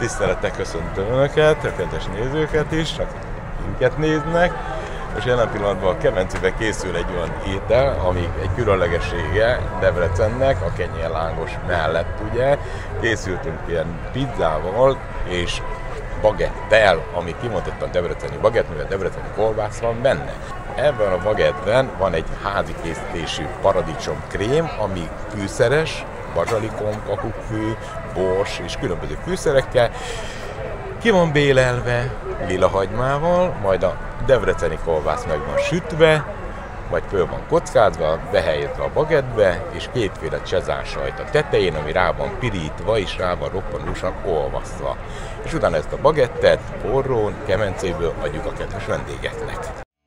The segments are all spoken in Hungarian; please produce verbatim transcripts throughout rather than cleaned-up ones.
Tisztelettel köszöntöm Önöket, a kedves nézőket is, csak minket néznek. Most jelen pillanatban a kemencében készül egy olyan étel, ami egy különlegessége Debrecennek, a kenyérlángos mellett ugye. Készültünk ilyen pizzával és bagettel, ami kimondottan debreceni bagett, mivel debreceni kolbász van benne. Ebben a bagettben van egy házi készítésű paradicsomkrém, ami fűszeres, bazsalikom, kakukkfű, bors és különböző fűszerekkel. Ki van bélelve lilahagymával, majd a debreceni kolbász meg van sütve, vagy föl van kockázva, behelyezve a bagettbe, és kétféle csezársajt a tetején, ami rá van pirítva, és rá van roppanósan olvasztva. És utána ezt a bagettet forrón, kemencéből adjuk a kedves vendégeknek.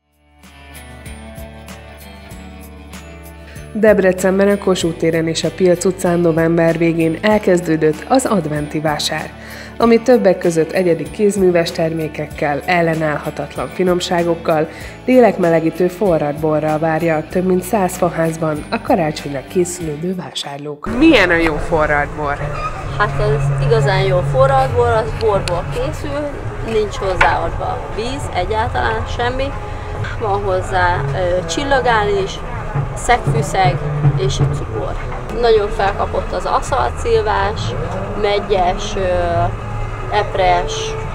Debrecenben a Kossuth téren és a Pilc utcán november végén elkezdődött az adventi vásár, ami többek között egyedi kézműves termékekkel, ellenállhatatlan finomságokkal, lélekmelegítő forradborral várja több mint száz faházban a karácsonyra készülődő vásárlók. Milyen a jó forradbor? Hát ez igazán jó forradbor, az borból készül, nincs hozzáadva víz, egyáltalán semmi. Van hozzá ö, csillagál is, szegfűszeg és cukor. Nagyon felkapott az aszaltszilvás, meggyes, epres,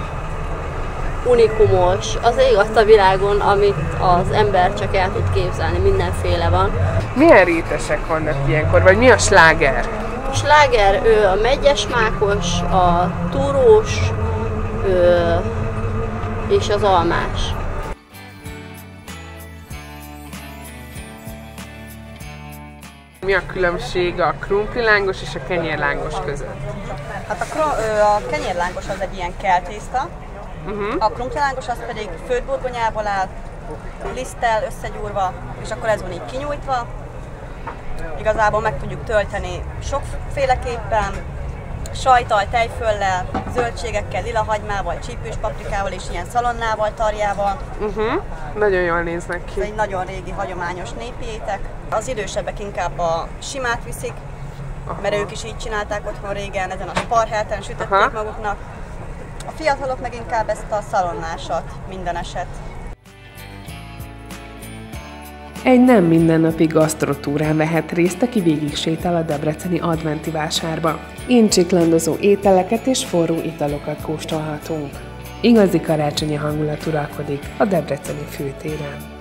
unikumos, az ég azt a világon, amit az ember csak el tud képzelni, mindenféle van. Milyen rétesek vannak ilyenkor, vagy mi a sláger? A sláger ő a meggyes mákos, a túrós ő, és az almás. Mi a különbség a krumplilángos és a kenyérlángos között? Hát a, a kenyérlángos az egy ilyen keltészta, uh-huh. A krumplilángos az pedig főtt burgonyából áll, liszttel összegyúrva, és akkor ez van így kinyújtva. Igazából meg tudjuk tölteni sokféleképpen, sajttal, tejföllel, zöldségekkel, lilahagymával, csípős paprikával és ilyen szalonnával, tarjával. Uh-huh. Nagyon jól néznek ki. Ez egy nagyon régi, hagyományos népi étek. Az idősebbek inkább a simát viszik, aha, mert ők is így csinálták otthon régen, ezen a sparhelten sütötték, aha, maguknak. A fiatalok meg inkább ezt a szalonnásat minden eset. Egy nem mindennapi gasztrotúrán vehet részt, aki végig sétál a debreceni adventi vásárba. Incsiklandozó ételeket és forró italokat kóstolhatunk. Igazi karácsonyi hangulat uralkodik a debreceni főtéren.